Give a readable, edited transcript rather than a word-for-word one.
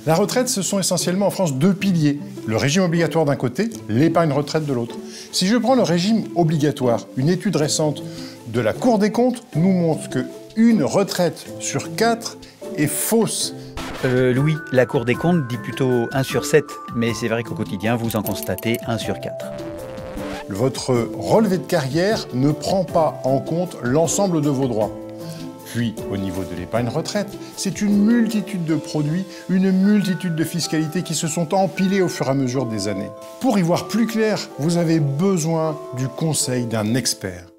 La retraite, ce sont essentiellement en France deux piliers. Le régime obligatoire d'un côté, l'épargne retraite de l'autre. Si je prends le régime obligatoire, une étude récente de la Cour des comptes nous montre qu'une retraite sur 4 est fausse. Louis, la Cour des comptes dit plutôt 1 sur 7, mais c'est vrai qu'au quotidien, vous en constatez 1 sur 4. Votre relevé de carrière ne prend pas en compte l'ensemble de vos droits. Puis, au niveau de l'épargne retraite, c'est une multitude de produits, une multitude de fiscalités qui se sont empilées au fur et à mesure des années. Pour y voir plus clair, vous avez besoin du conseil d'un expert.